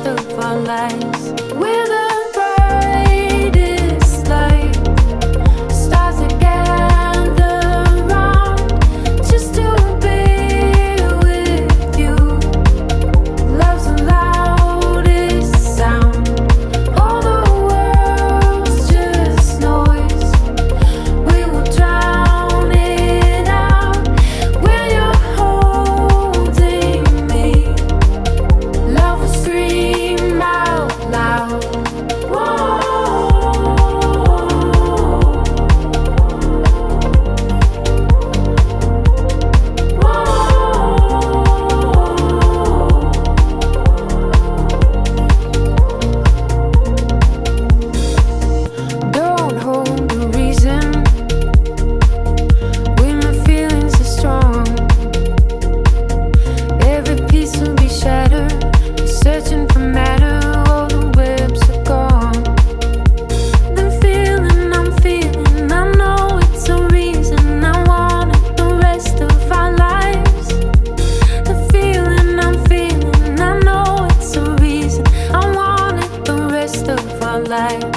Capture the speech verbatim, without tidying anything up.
of our lives. We're the brightest light, stars that gather round just to be with you. Love's the loudest sound, all the world's just noise. We will drown it out when you're holding me. Love will scream out loud. Whoa. Don't hold the reason when my feelings are strong. Every piece will be shattered, searching for matter, all the webs are gone. The feeling I'm feeling, I know it's a reason. I want it the rest of our lives. The feeling I'm feeling, I know it's a reason. I want it the rest of our lives.